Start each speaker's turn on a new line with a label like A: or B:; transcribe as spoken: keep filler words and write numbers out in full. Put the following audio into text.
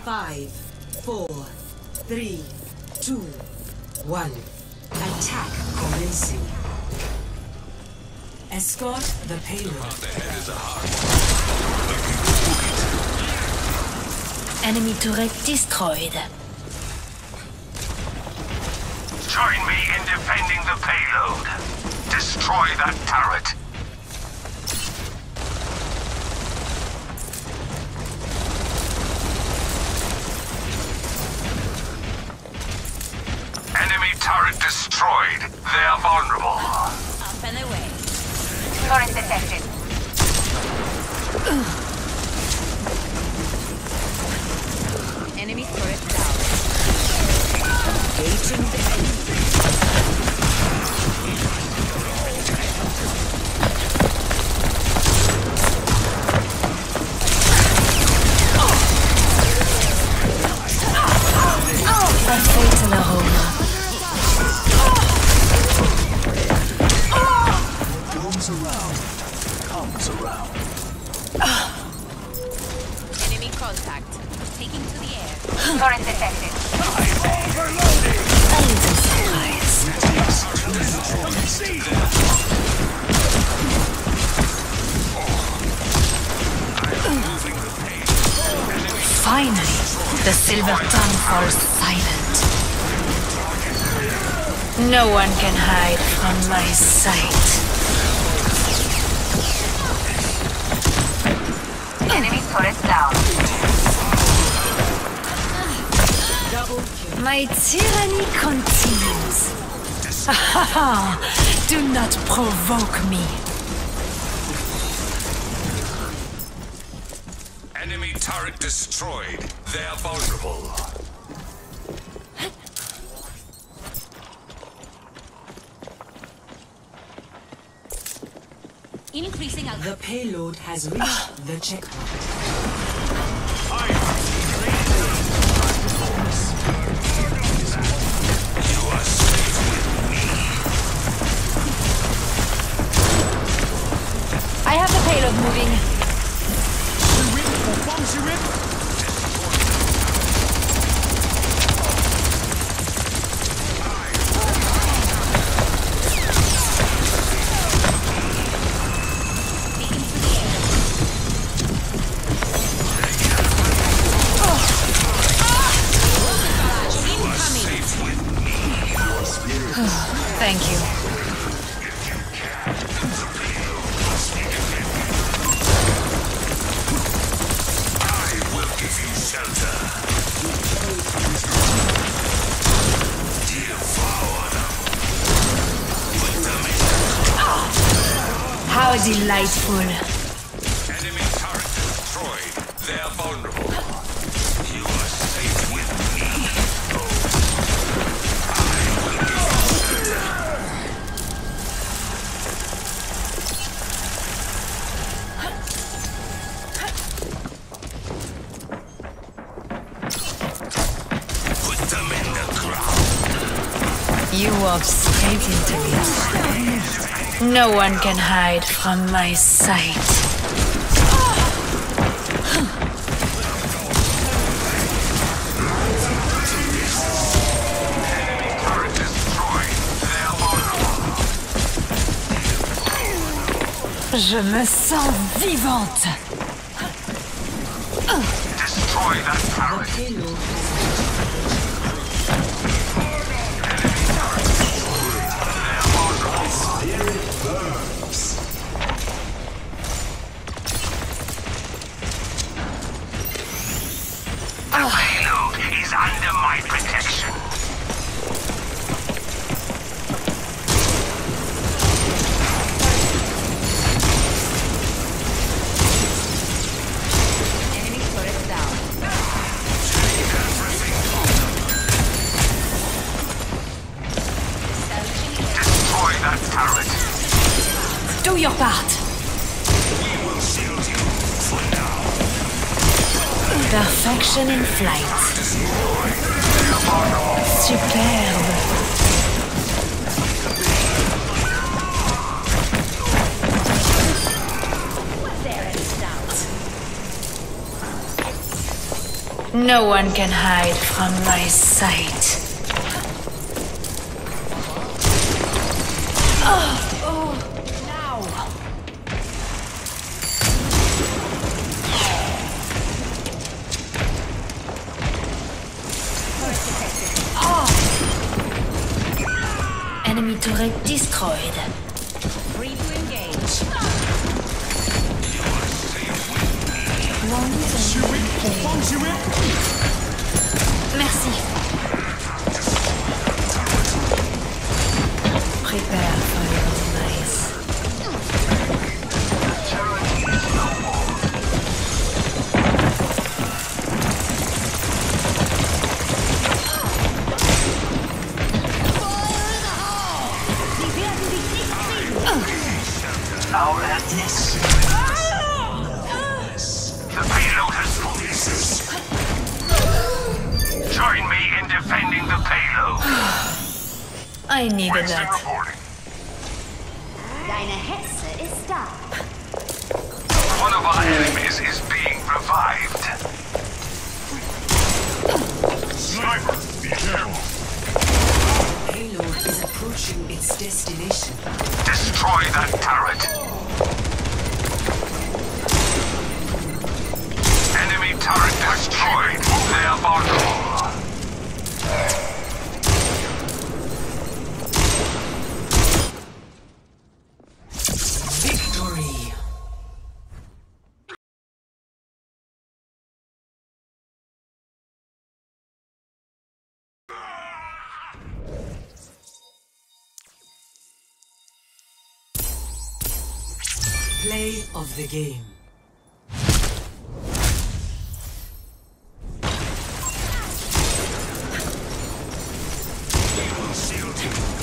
A: Five, four, three, two, one. Attack commencing. Escort the payload.
B: The head is a hard one.
C: Enemy turret destroyed.
D: Join me in defending the payload. Destroy that turret. Enemy turret destroyed. They are vulnerable.
C: Up and away.
E: Turret detected.
C: Enemy turret down.
A: Engaging the enemy.
C: A fatal aroma.
B: Comes around. Comes around.
C: Enemy contact. Taking to the air.
E: Turret detected.
C: A little surprise. Finally, the silver tongue falls silent. No one can hide from my sight.
E: Enemy turret down.
C: My tyranny continues. Do not provoke me.
D: Enemy turret destroyed. They are vulnerable.
C: Increasing out.
A: The payload has reached the checkpoint.
D: You are safe with me.
C: I have the payload moving. Thank you.
D: I will give you shelter. Devour them. Put them in.
C: How delightful.
D: Enemy turret destroyed. They are vulnerable. You are safe with me. I will give you shelter. Put them in the ground.
C: You walk straight into me. No one can hide from my sight.
D: Enemy turret destroyed. They are vulnerable.
C: Je me sens vivante.
D: Destroy that
A: The
D: turret.
A: payload has
D: The payload is under my protection.
C: Enemy turret down.
D: Destroy that turret.
C: Do your part.
D: We will shield you for now.
C: Perfection in flight.
D: Destroyed. They are vulnerable.
C: Superbe. There is doubt. No one can hide from my sight. Enemy turret destroyed.
A: Free to engage.
C: Merci. Prepare for your demise.
B: Our atlas.
D: The payload has join me in defending the payload.
C: I needed
D: Wednesday
C: that.
D: reporting.
E: Deine Hexe ist da.
D: One of our enemies is being revived. Sniper, be careful.
A: Payload is approaching its destination.
D: Destroy that turret. Enemy turret destroyed. They are vulnerable.
A: Victory! Play of the game.
B: Shield.